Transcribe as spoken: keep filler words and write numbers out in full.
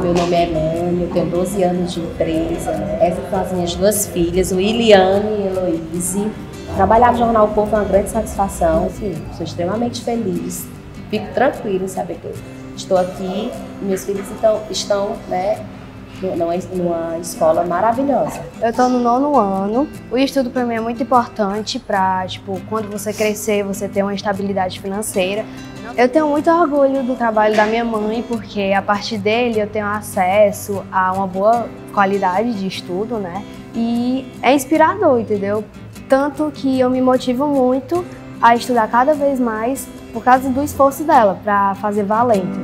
meu nome é Elane, eu tenho doze anos de empresa. Essas são as minhas duas filhas, o Iliane e Heloíse. Trabalhar no Jornal O Povo é uma grande satisfação, assim, sou extremamente feliz. Fico tranquila em saber que eu estou aqui e meus filhos então, estão, né, numa, numa escola maravilhosa. Eu estou no nono ano. O estudo para mim é muito importante para, tipo, quando você crescer, você ter uma estabilidade financeira. Eu tenho muito orgulho do trabalho da minha mãe, porque a partir dele eu tenho acesso a uma boa qualidade de estudo, né? E é inspirador, entendeu? Tanto que eu me motivo muito a estudar cada vez mais por causa do esforço dela, para fazer valer.